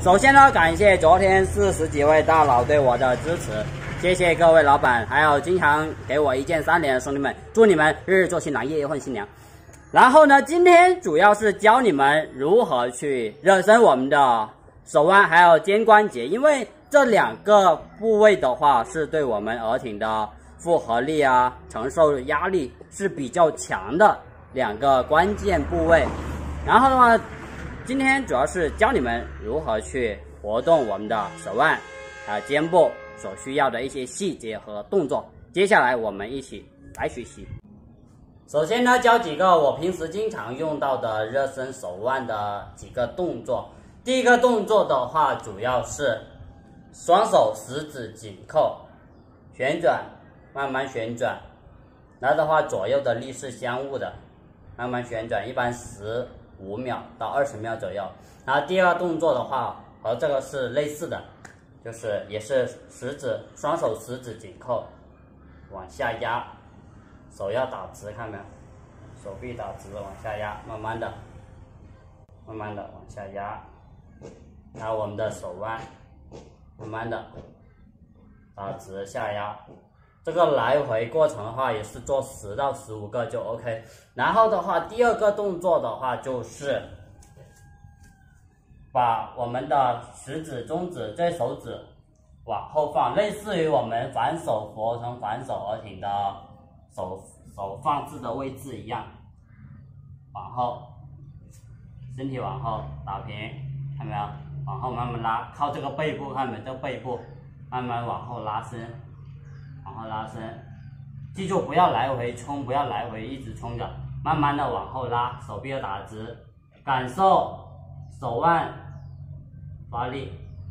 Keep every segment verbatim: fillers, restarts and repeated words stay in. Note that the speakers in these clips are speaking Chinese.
首先呢，感谢昨天四十几位大佬对我的支持，谢谢各位老板，还有经常给我一键三连的兄弟们，祝你们日日做新郎，夜夜换新娘。然后呢，今天主要是教你们如何去热身我们的手腕还有肩关节，因为这两个部位的话是对我们额挺的复合力啊、承受压力是比较强的两个关键部位。然后的话，今天主要是教你们如何去活动我们的手腕啊、肩部所需要的一些细节和动作。接下来我们一起来学习。首先呢，教几个我平时经常用到的热身手腕的几个动作。第一个动作的话，主要是双手十指紧扣，旋转，慢慢旋转。然后的话，左右的力是相互的，慢慢旋转，一般十五秒到二十秒左右。然后第二个动作的话，和这个是类似的，就是也是十指，双手十指紧扣，往下压，手要打直，看没有？手臂打直，往下压，慢慢的，慢慢的往下压。然后我们的手腕，慢慢的打直下压。这个来回过程的话，也是做十到十五个就 OK。然后的话，第二个动作的话，就是把我们的食指、中指、这手指往后放，类似于我们反手俯卧撑、反手额挺的手手放置的位置一样，往后，身体往后打平，看没有？往后慢慢拉，靠这个背部，看没有？这个背部慢慢往后拉伸。往后拉伸，记住不要来回冲，不要来回一直冲着，慢慢的往后拉，手臂要打直，感受手腕发力，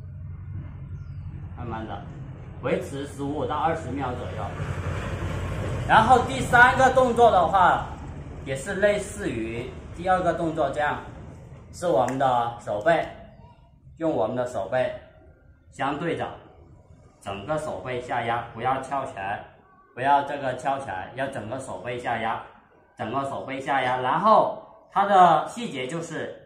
慢慢的维持十五到二十秒左右。然后第三个动作的话，也是类似于第二个动作这样，是我们的手背，用我们的手背相对着。整个手背下压，不要翘起来，不要这个翘起来，要整个手背下压，整个手背下压。然后它的细节就是，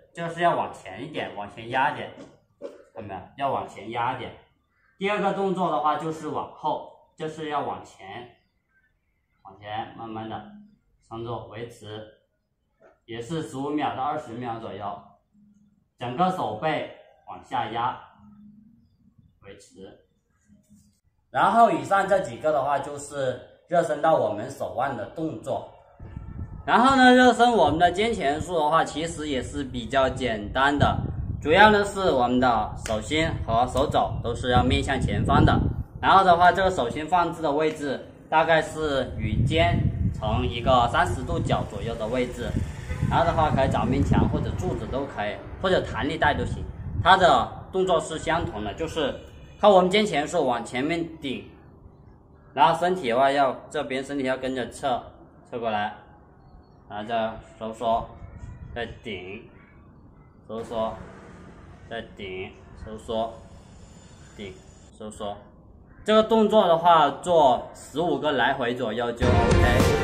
就是要往前一点，往前压一点，看到没有？要往前压一点。第二个动作的话就是往后，就是要往前，往前慢慢的操作，维持，也是十五秒到二十秒左右，整个手背往下压，维持。然后以上这几个的话，就是热身到我们手腕的动作。然后呢，热身我们的肩前束的话，其实也是比较简单的，主要呢是我们的手心和手肘都是要面向前方的。然后的话，这个手心放置的位置大概是与肩成一个三十度角左右的位置。然后的话，可以找面墙或者柱子都可以，或者弹力带都行。它的动作是相同的，就是靠我们肩前束往前面顶，然后身体的话要这边身体要跟着侧侧过来，然后再收缩，再顶，收缩，再顶，收缩，顶，收缩。这个动作的话，做十五个来回左右就 OK。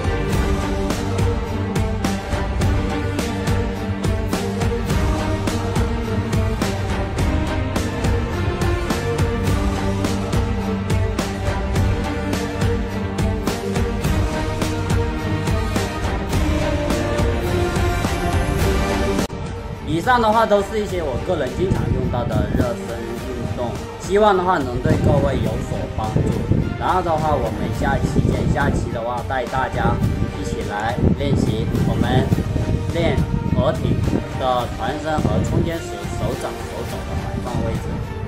以上的话都是一些我个人经常用到的热身运动，希望的话能对各位有所帮助。然后的话，我们下期见。下期的话，带大家一起来练习我们练额挺的团身和冲肩时手掌手肘的摆放位置。